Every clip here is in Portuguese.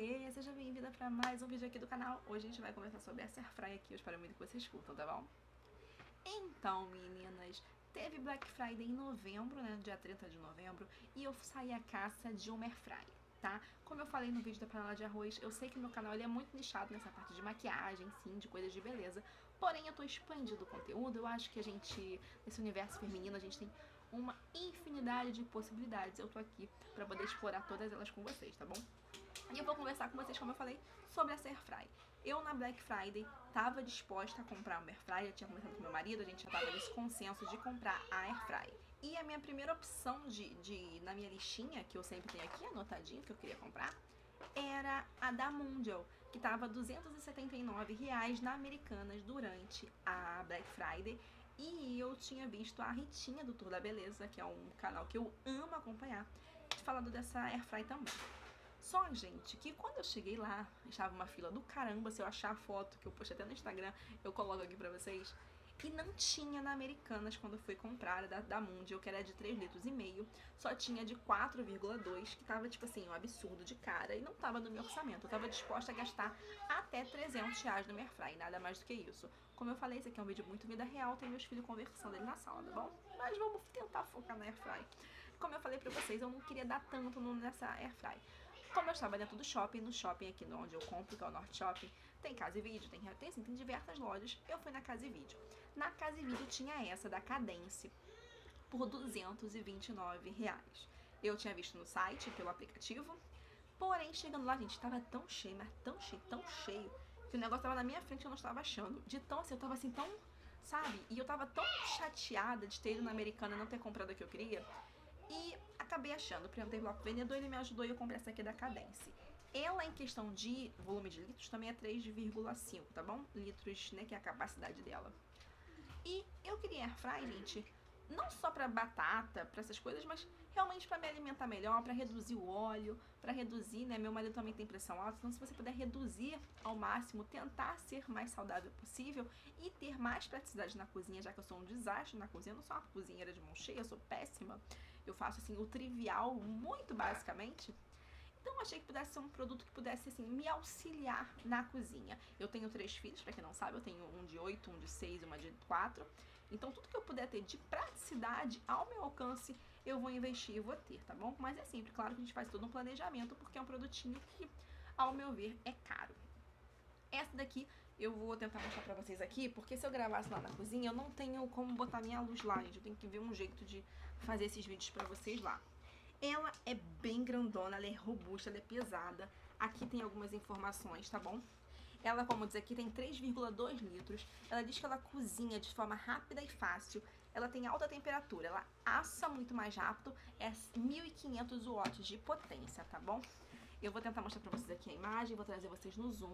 Oiê, seja bem-vinda para mais um vídeo aqui do canal. Hoje a gente vai conversar sobre essa airfryer aqui, eu espero muito que vocês curtam, tá bom? Então, meninas, teve Black Friday em novembro, né, dia 30 de novembro, e eu saí à caça de uma airfryer, tá? Como eu falei no vídeo da panela de arroz, eu sei que meu canal ele é muito nichado nessa parte de maquiagem, sim, de coisas de beleza, porém eu tô expandindo o conteúdo, eu acho que a gente, nesse universo feminino, a gente tem uma infinidade de possibilidades. Eu tô aqui pra poder explorar todas elas com vocês, tá bom? E eu vou conversar com vocês, como eu falei, sobre essa airfryer. Eu, na Black Friday, tava disposta a comprar uma airfryer, já tinha conversado com meu marido, a gente já tava nesse consenso de comprar a airfryer. E a minha primeira opção na minha listinha, que eu sempre tenho aqui anotadinho, que eu queria comprar, era a da Mondial, que tava R$ 279 na Americanas durante a Black Friday. E eu tinha visto a Ritinha do Tour da Beleza, que é um canal que eu amo acompanhar, falando dessa airfryer também. Só, gente, que quando eu cheguei lá, estava uma fila do caramba. Se eu achar a foto, que eu postei até no Instagram, eu coloco aqui pra vocês. E não tinha na Americanas quando eu fui comprar da Mondial, que era de 3,5 litros. Só tinha de 4,2, que tava, tipo assim, um absurdo de cara. E não tava no meu orçamento. Eu tava disposta a gastar até R$ 300 no airfryer, nada mais do que isso. Como eu falei, esse aqui é um vídeo muito vida real, tem meus filhos conversando ali na sala, tá bom? Mas vamos tentar focar na airfryer. Como eu falei pra vocês, eu não queria dar tanto nessa airfryer. Como eu estava dentro do shopping, no shopping aqui onde eu compro, que é o Norte Shopping, tem Casa e Vídeo, tem diversas lojas. Eu fui na Casa e Vídeo. Na Casa e Vídeo tinha essa da Cadence por R$ 229. Eu tinha visto no site, pelo aplicativo. Porém, chegando lá, gente, tava tão cheio, mas tão cheio, que o negócio tava na minha frente e eu não estava achando. De tão assim, eu tava assim, tão, sabe? E eu tava tão chateada de ter ido na Americana e não ter comprado o que eu queria. E acabei achando, perguntei lá pro vendedor, ele me ajudou e eu comprei essa aqui da Cadence. Ela, em questão de volume de litros, também é 3,5, tá bom? Litros, né, que é a capacidade dela. E eu queria airfryer, gente, não só pra batata, pra essas coisas, mas realmente pra me alimentar melhor, pra reduzir o óleo, pra reduzir, né, meu marido também tem pressão alta, então se você puder reduzir ao máximo, tentar ser mais saudável possível e ter mais praticidade na cozinha, já que eu sou um desastre na cozinha, eu não sou uma cozinheira de mão cheia, eu sou péssima, eu faço assim o trivial muito basicamente. Então eu achei que pudesse ser um produto que pudesse assim me auxiliar na cozinha. Eu tenho 3 filhos, pra quem não sabe, eu tenho um de 8, um de 6 e uma de 4. Então tudo que eu puder ter de praticidade ao meu alcance, eu vou investir e vou ter, tá bom? Mas é sempre, claro que a gente faz todo um planejamento, porque é um produtinho que, ao meu ver, é caro. Essa daqui eu vou tentar mostrar pra vocês aqui, porque se eu gravasse lá na cozinha, eu não tenho como botar minha luz lá, gente. Eu tenho que ver um jeito de fazer esses vídeos pra vocês lá. Ela é bem grandona, ela é robusta, ela é pesada. Aqui tem algumas informações, tá bom? Ela, como diz aqui, tem 3,2 litros. Ela diz que ela cozinha de forma rápida e fácil. Ela tem alta temperatura, ela assa muito mais rápido. É 1.500 watts de potência, tá bom? Eu vou tentar mostrar pra vocês aqui a imagem, vou trazer vocês no zoom.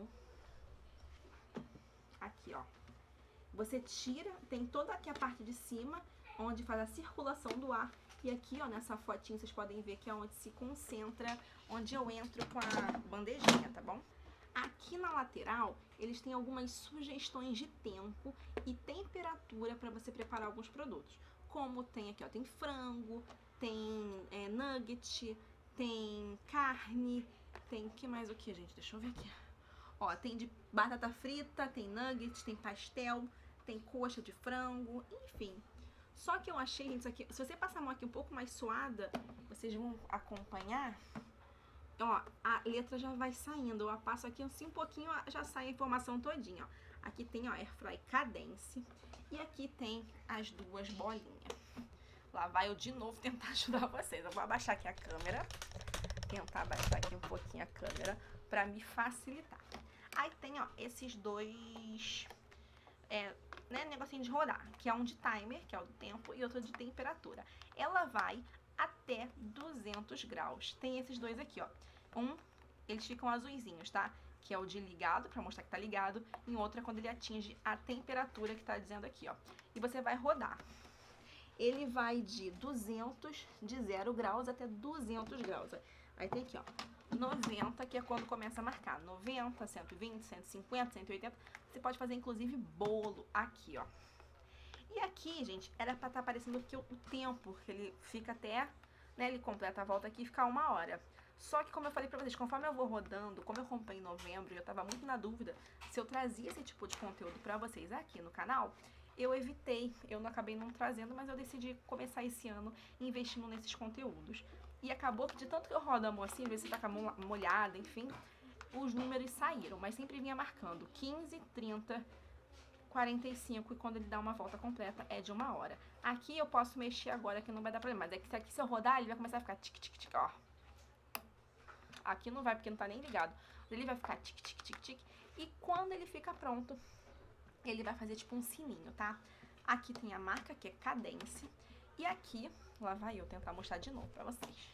Aqui, ó. Você tira, tem toda aqui a parte de cima, onde faz a circulação do ar. E aqui, ó, nessa fotinha, vocês podem ver que é onde se concentra, onde eu entro com a bandejinha, tá bom? Aqui na lateral, eles têm algumas sugestões de tempo e temperatura para você preparar alguns produtos. Como tem aqui, ó, tem frango, tem nugget, tem carne, tem, que mais o que, gente? Deixa eu ver aqui. Ó, tem de batata frita, tem nuggets, tem pastel, tem coxa de frango, enfim. Só que eu achei, gente, isso aqui, se você passar a mão aqui um pouco mais suada, vocês vão acompanhar, ó, a letra já vai saindo. Eu passo aqui assim um pouquinho, já sai a informação todinha, ó. Aqui tem, ó, Airfryer Cadence e aqui tem as duas bolinhas. Lá vai eu de novo tentar ajudar vocês. Eu vou abaixar aqui a câmera, tentar abaixar aqui um pouquinho a câmera pra me facilitar. Aí tem, ó, esses dois, né, negocinho de rodar, que é um de timer, que é o do tempo, e outro de temperatura. Ela vai até 200 graus. Tem esses dois aqui, ó. Eles ficam azulzinhos, tá? Que é o de ligado, pra mostrar que tá ligado, e outro é quando ele atinge a temperatura que tá dizendo aqui, ó. E você vai rodar. Ele vai de 0 graus até 200 graus. Aí tem aqui, ó, 90, que é quando começa a marcar. 90, 120, 150, 180. Você pode fazer, inclusive, bolo aqui, ó. E aqui, gente, era pra estar aparecendo aqui o tempo, que ele fica até, né, ele completa a volta aqui e fica 1 hora. Só que, como eu falei pra vocês, conforme eu vou rodando, como eu comprei em novembro e eu tava muito na dúvida se eu trazia esse tipo de conteúdo pra vocês aqui no canal, eu evitei, eu não acabei não trazendo, mas eu decidi começar esse ano investindo nesses conteúdos. E acabou que de tanto que eu rodo a mão assim, ver se tá com a mão molhada, enfim, os números saíram, mas sempre vinha marcando 15, 30, 45 e quando ele dá uma volta completa é de 1 hora. Aqui eu posso mexer agora que não vai dar problema, mas é que aqui se eu rodar ele vai começar a ficar tic tic tic, ó. Aqui não vai porque não tá nem ligado. Ele vai ficar tic tic tic tic e quando ele fica pronto, ele vai fazer tipo um sininho, tá? Aqui tem a marca que é Cadence e aqui, lá vai eu tentar mostrar de novo pra vocês.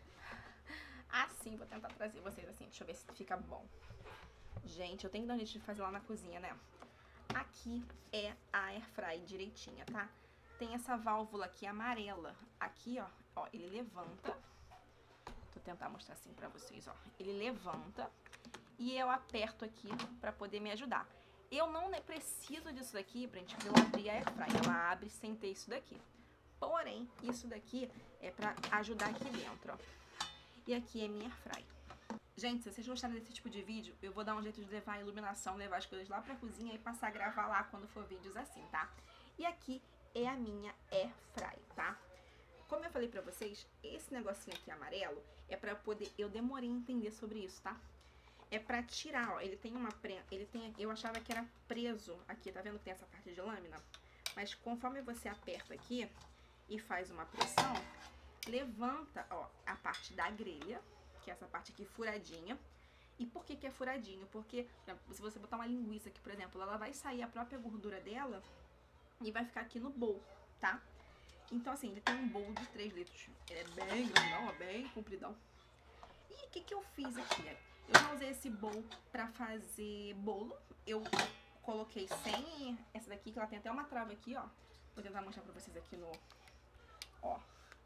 Assim, vou tentar trazer vocês assim, deixa eu ver se fica bom. Gente, eu tenho que dar um jeito de fazer lá na cozinha, né? Aqui é a airfry direitinha, tá? Tem essa válvula aqui amarela. Aqui, ó, ele levanta. Vou tentar mostrar assim pra vocês, ó. Ele levanta e eu aperto aqui pra poder me ajudar. Eu não preciso disso daqui, gente, pra eu abrir a airfry. Ela abre sem ter isso daqui. Porém, isso daqui é pra ajudar aqui dentro, ó. E aqui é minha airfry. Gente, se vocês gostaram desse tipo de vídeo, eu vou dar um jeito de levar a iluminação, levar as coisas lá pra cozinha e passar a gravar lá quando for vídeos assim, tá? E aqui é a minha airfry, tá? Como eu falei pra vocês, esse negocinho aqui amarelo é pra poder... Eu demorei a entender sobre isso, tá? É pra tirar, ó, ele tem uma... eu achava que era preso aqui, tá vendo que tem essa parte de lâmina? Mas conforme você aperta aqui e faz uma pressão, levanta, ó, a parte da grelha, que é essa parte aqui furadinha. E por que que é furadinho? Porque se você botar uma linguiça aqui, por exemplo, ela vai sair a própria gordura dela e vai ficar aqui no bowl, tá? Então, assim, ele tem um bowl de 3 litros. Ele é bem grandão, ó, bem compridão. E o que que eu fiz aqui? Eu já usei esse bowl pra fazer bolo. Eu coloquei sem essa daqui, que ela tem até uma trava aqui, ó. Vou tentar mostrar pra vocês aqui no... Ó,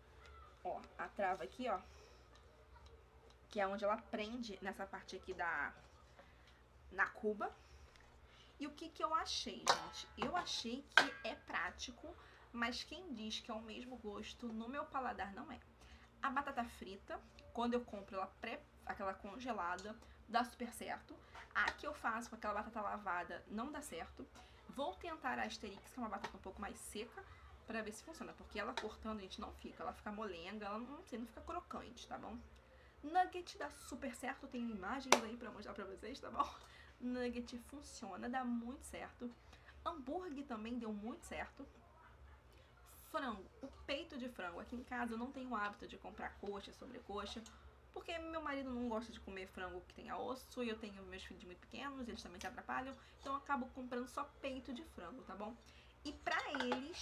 a trava aqui, ó. Que é onde ela prende nessa parte aqui na cuba. E o que que eu achei, gente? Eu achei que é prático, mas quem diz que é o mesmo gosto no meu paladar não é. A batata frita, quando eu compro ela aquela congelada, dá super certo. A que eu faço com aquela batata lavada não dá certo. Vou tentar a Asterix, que é uma batata um pouco mais seca, pra ver se funciona. Porque ela cortando, gente, não fica. Ela fica molenga, ela não fica crocante, tá bom? Nugget dá super certo, tem imagens aí pra mostrar pra vocês, tá bom? Nugget funciona, dá muito certo. Hambúrguer também deu muito certo. Frango, o peito de frango. Aqui em casa eu não tenho o hábito de comprar coxa, sobrecoxa, porque meu marido não gosta de comer frango que tenha osso e eu tenho meus filhos muito pequenos, eles também se atrapalham, então eu acabo comprando só peito de frango, tá bom? E pra eles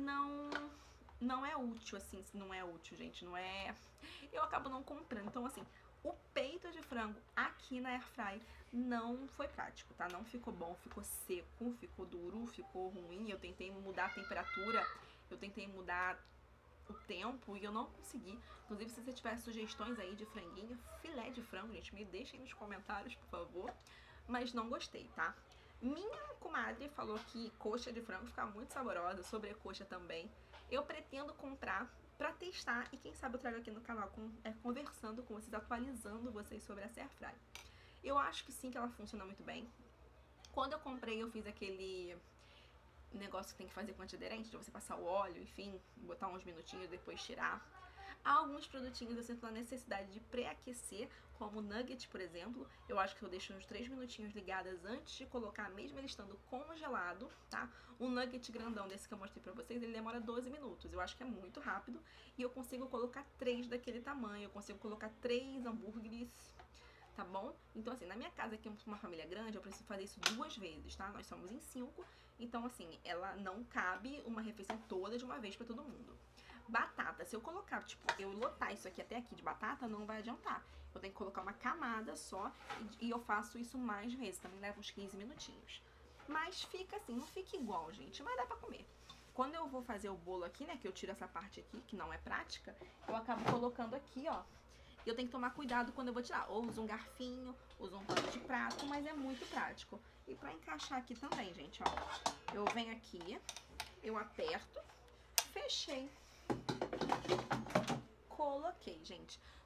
não é útil, assim, não é útil, gente, não é... Eu acabo não comprando, então assim, o peito de frango aqui na airfry não foi prático, tá? Não ficou bom, ficou seco, ficou duro, ficou ruim, eu tentei mudar a temperatura, eu tentei mudar o tempo e eu não consegui. Inclusive, se você tiver sugestões aí de franguinho, filé de frango, gente, me deixem nos comentários, por favor. Mas não gostei, tá? Minha comadre falou que coxa de frango fica muito saborosa, sobrecoxa também. Eu pretendo comprar pra testar e quem sabe eu trago aqui no canal conversando com vocês, atualizando vocês sobre essa airfry. Eu acho que sim, que ela funciona muito bem. Quando eu comprei, eu fiz aquele negócio que tem que fazer com antiaderente, de você passar o óleo, enfim, botar uns minutinhos e depois tirar. Há alguns produtinhos eu sinto a necessidade de pré-aquecer, como o nugget, por exemplo. Eu acho que eu deixo uns 3 minutinhos ligadas antes de colocar, mesmo ele estando congelado, tá? Um nugget grandão desse que eu mostrei pra vocês, ele demora 12 minutos. Eu acho que é muito rápido e eu consigo colocar 3 daquele tamanho. Eu consigo colocar 3 hambúrgueres, tá bom? Então, assim, na minha casa, que é uma família grande, eu preciso fazer isso 2 vezes, tá? Nós somos em 5, então, assim, ela não cabe uma refeição toda de uma vez pra todo mundo. Batata, se eu colocar, tipo, eu lotar isso aqui até aqui de batata, não vai adiantar. Eu tenho que colocar uma camada só e eu faço isso mais vezes, também leva uns 15 minutinhos. Mas fica assim, não fica igual, gente, mas dá pra comer. Quando eu vou fazer o bolo aqui, né, que eu tiro essa parte aqui, que não é prática, eu acabo colocando aqui, ó. Eu tenho que tomar cuidado quando eu vou tirar. Ou uso um garfinho, uso um pano de prato, mas é muito prático. E pra encaixar aqui também, gente, ó. Eu venho aqui, eu aperto, fechei. Coloquei, gente.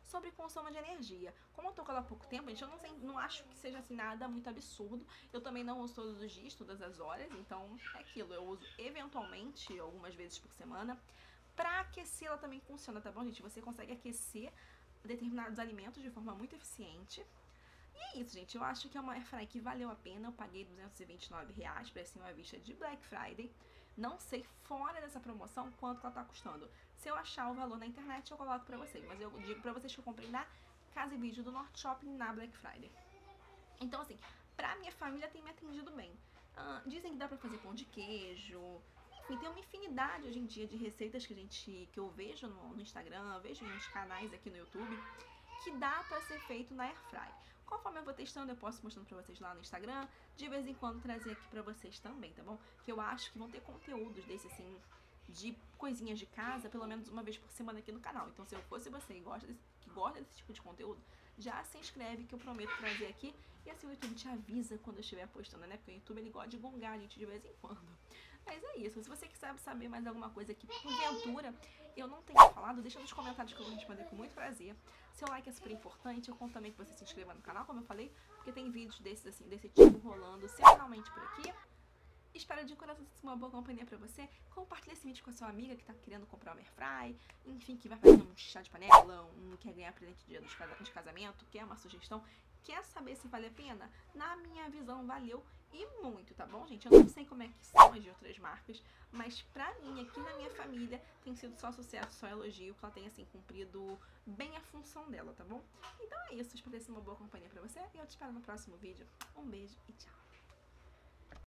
sobre consumo de energia. Como eu tô com ela há pouco tempo, gente, eu não acho que seja assim nada muito absurdo. Eu também não uso todos os dias, todas as horas, então é aquilo. Eu uso eventualmente, algumas vezes por semana. Pra aquecer, ela também funciona, tá bom, gente? Você consegue aquecer determinados alimentos de forma muito eficiente. E é isso, gente. Eu acho que é uma airfryer que valeu a pena. Eu paguei R$229 pra ser uma vista de Black Friday. Não sei fora dessa promoção quanto ela tá custando. Se eu achar o valor na internet, eu coloco pra vocês. Mas eu digo pra vocês que eu comprei na Casa e Vídeo do Norte Shopping na Black Friday. Então, assim, pra minha família tem me atendido bem. Dizem que dá pra fazer pão de queijo. Enfim, tem uma infinidade hoje em dia de receitas que eu vejo no Instagram, vejo em uns canais aqui no YouTube, que dá pra ser feito na Airfryer. Conforme eu vou testando, eu posso mostrando pra vocês lá no Instagram, de vez em quando trazer aqui pra vocês também, tá bom? Que eu acho que vão ter conteúdos desse, assim, de coisinhas de casa, pelo menos uma vez por semana aqui no canal. Então, se eu fosse você que gosta desse tipo de conteúdo, já se inscreve que eu prometo trazer aqui. E assim o YouTube te avisa quando eu estiver postando, né? Porque o YouTube ele gosta de gongar a gente de vez em quando. Mas é isso. Se você quiser saber mais alguma coisa que porventura eu não tenha falado, deixa nos comentários que eu vou responder com muito prazer. Seu like é super importante. Eu conto também que você se inscreva no canal, como eu falei, porque tem vídeos desses assim, desse tipo rolando semanalmente por aqui. Espero de coração uma boa companhia pra você. Compartilhe esse vídeo com a sua amiga que tá querendo comprar uma airfryer, enfim, que vai fazer um chá de panela, quer ganhar presente de dia de casamento, quer uma sugestão, quer saber se vale a pena. Na minha visão, valeu e muito, tá bom, gente? Eu não sei como é que são as de outras marcas, mas pra mim, aqui na minha família, tem sido só sucesso, só elogio, que ela tem, assim, cumprido bem a função dela, tá bom? Então é isso, espero ter sido uma boa companhia pra você e eu te espero no próximo vídeo. Um beijo e tchau!